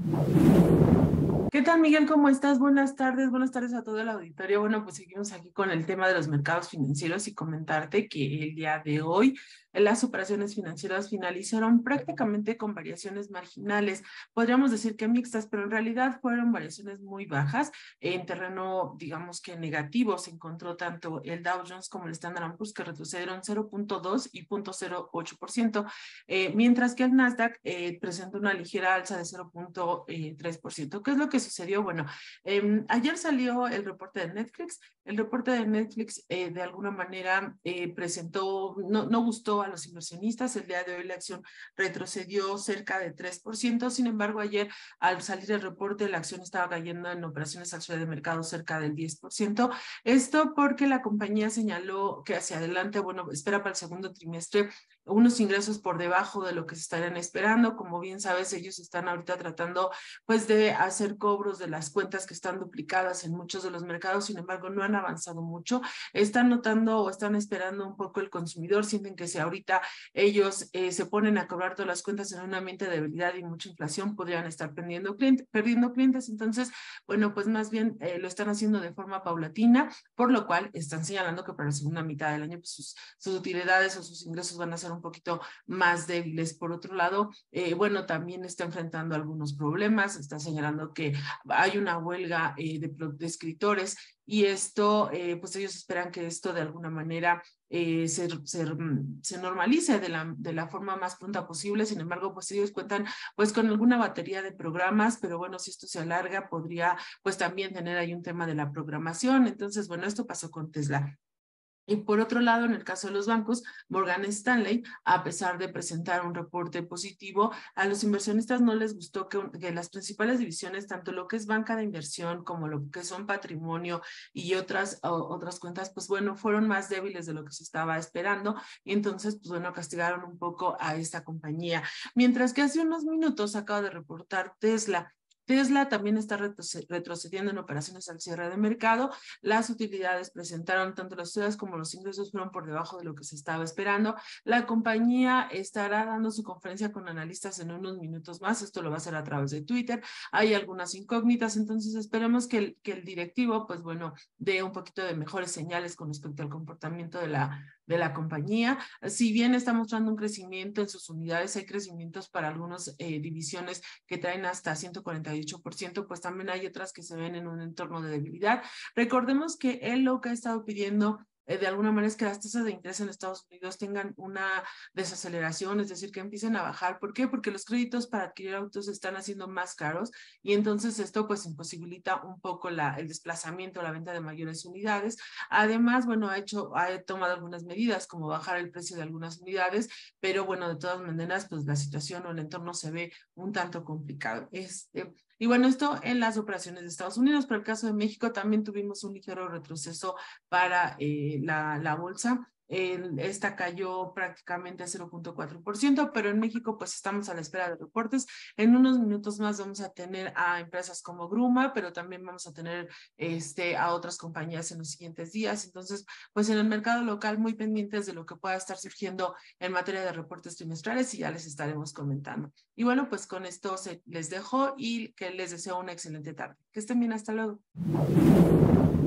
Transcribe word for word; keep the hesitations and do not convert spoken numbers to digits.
¿Qué tal, Miguel? ¿Cómo estás? Buenas tardes, buenas tardes a todo el auditorio. Bueno, pues seguimos aquí con el tema de los mercados financieros y comentarte que el día de hoy las operaciones financieras finalizaron prácticamente con variaciones marginales. Podríamos decir que mixtas, pero en realidad fueron variaciones muy bajas. En terreno, digamos que negativo, se encontró tanto el Dow Jones como el Standard and Poor's, que retrocedieron cero punto dos y cero punto cero ocho por ciento, eh, mientras que el Nasdaq eh, presentó una ligera alza de cero punto tres por ciento. ¿Qué es lo que sucedió? Bueno, eh, ayer salió el reporte de Netflix. El reporte de Netflix eh, de alguna manera eh, presentó, no, no gustó a los inversionistas. El día de hoy la acción retrocedió cerca de tres por ciento. Sin embargo, ayer al salir el reporte la acción estaba cayendo en operaciones al cierre de mercado cerca del diez por ciento. Esto porque la compañía señaló que hacia adelante, bueno, espera para el segundo trimestre unos ingresos por debajo de lo que se estarían esperando. Como bien sabes, ellos están ahorita tratando pues de hacer cobros de las cuentas que están duplicadas en muchos de los mercados. Sin embargo, no han avanzado mucho. Están notando o están esperando un poco el consumidor. Sienten que si ahorita ellos eh, se ponen a cobrar todas las cuentas en un ambiente de debilidad y mucha inflación, podrían estar perdiendo, cliente, perdiendo clientes. Entonces, bueno, pues más bien eh, lo están haciendo de forma paulatina, por lo cual están señalando que para la segunda mitad del año pues sus, sus utilidades o sus ingresos van a ser un poquito más débiles. Por otro lado, eh, bueno, también está enfrentando algunos problemas. Está señalando que hay una huelga eh, de, de escritores, y esto, eh, pues ellos esperan que esto de alguna manera eh, se, se, se normalice de la, de la forma más pronta posible. Sin embargo, pues ellos cuentan pues con alguna batería de programas, pero bueno, si esto se alarga, podría pues también tener ahí un tema de la programación. Entonces, bueno, esto pasó con Tesla. Y por otro lado, en el caso de los bancos, Morgan Stanley, a pesar de presentar un reporte positivo, a los inversionistas no les gustó que, que las principales divisiones, tanto lo que es banca de inversión como lo que son patrimonio y otras, o, otras cuentas, pues bueno, fueron más débiles de lo que se estaba esperando. Y entonces, pues bueno, castigaron un poco a esta compañía. Mientras que hace unos minutos acaba de reportar Tesla. Tesla también está retrocediendo en operaciones al cierre de mercado. Las utilidades presentaron tanto las utilidades como los ingresos fueron por debajo de lo que se estaba esperando. La compañía estará dando su conferencia con analistas en unos minutos más. Esto lo va a hacer a través de Twitter. Hay algunas incógnitas, entonces esperemos que el, que el directivo, pues bueno, dé un poquito de mejores señales con respecto al comportamiento de la, de la compañía. Si bien está mostrando un crecimiento en sus unidades, hay crecimientos para algunas eh, divisiones que traen hasta ciento cuarenta y ocho por ciento, pues también hay otras que se ven en un entorno de debilidad. Recordemos que él lo que ha estado pidiendo eh, de alguna manera es que las tasas de interés en Estados Unidos tengan una desaceleración, es decir, que empiecen a bajar. ¿Por qué? Porque los créditos para adquirir autos están haciendo más caros, y entonces esto pues imposibilita un poco la, el desplazamiento, la venta de mayores unidades. Además, bueno, ha hecho, ha tomado algunas medidas como bajar el precio de algunas unidades, pero bueno, de todas maneras, pues la situación o el entorno se ve un tanto complicado. Este, y bueno, esto en las operaciones de Estados Unidos. Pero el caso de México también tuvimos un ligero retroceso para eh, la, la bolsa. El, esta cayó prácticamente a cero punto cuatro por ciento, pero en México pues estamos a la espera de reportes. En unos minutos más vamos a tener a empresas como Gruma, pero también vamos a tener este, a otras compañías en los siguientes días. Entonces, pues en el mercado local muy pendientes de lo que pueda estar surgiendo en materia de reportes trimestrales, y ya les estaremos comentando. Y bueno, pues con esto se, les dejo y que les deseo una excelente tarde. Que estén bien, hasta luego.